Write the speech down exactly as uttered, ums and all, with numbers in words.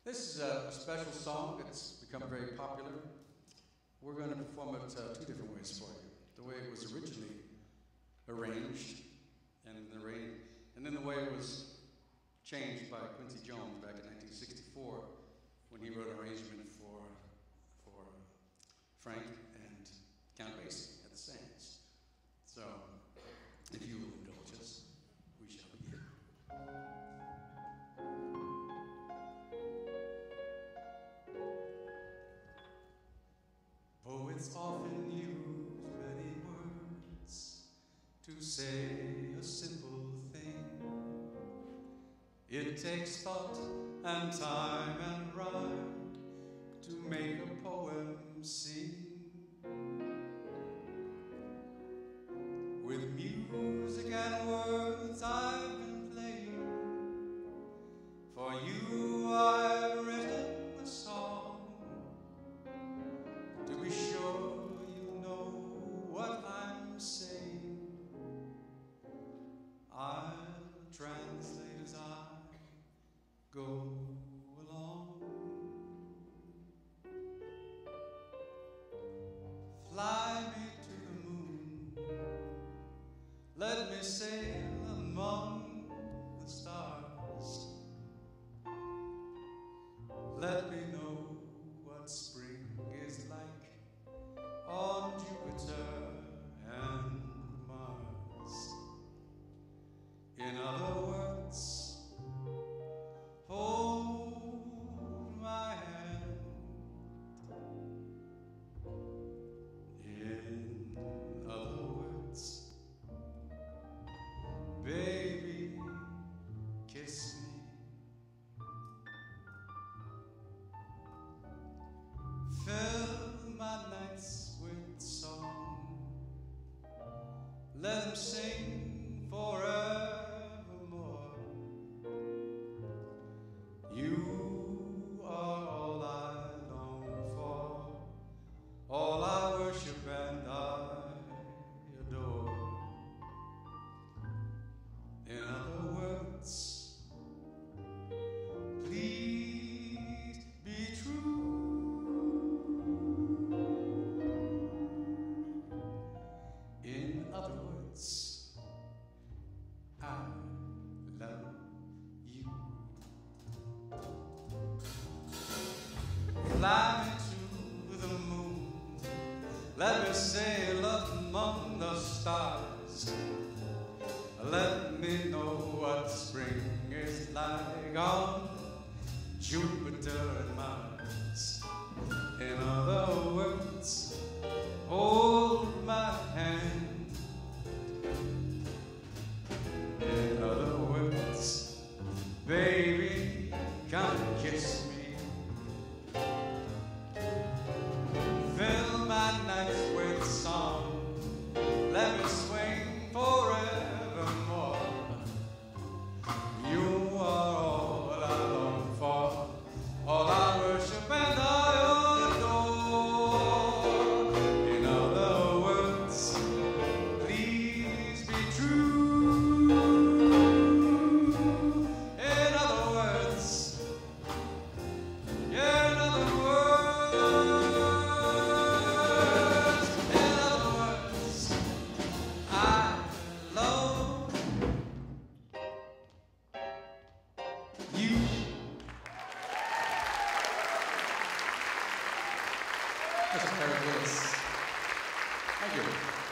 This is a, a special song. It's become very popular. We're going to perform it uh, two different ways for you. The way it was originally arranged, and the rain, and then the way it was changed by Quincy Jones back in nineteen sixty-four when he wrote an arrangement for, for Frank and Count Basie at the Sands. So, if you will indulge us, we shall begin. Poets often use many words to say a simple thing. It takes thought and time and rhyme to make a poem sing. With music and words I've been playing, for you I've written a song. To be sure you know what I'm saying, I'll translate as I go along. Fly me to the moon, let me sail among the stars. Let me know what spring is like on Jupiter and Mars. In other words, hold my hand. In other words, baby, kiss me. Fill my nights with song. Let them sing forevermore. You are all I long for, all I worship and I adore. In other words, please be true. In other words, I love you. Fly me to the moon, let me sail up among the stars. Let me know what spring is like on Jupiter and Mars. In other words, hold my hand. In other words, baby, come kiss me. Fill my nights with song. Let me swing forevermore. You are all I long for, all I worship and I adore. In other words, please be true. In other words, yeah, in other words, in other words, I love you. Mister Harry Lewis. Thank you.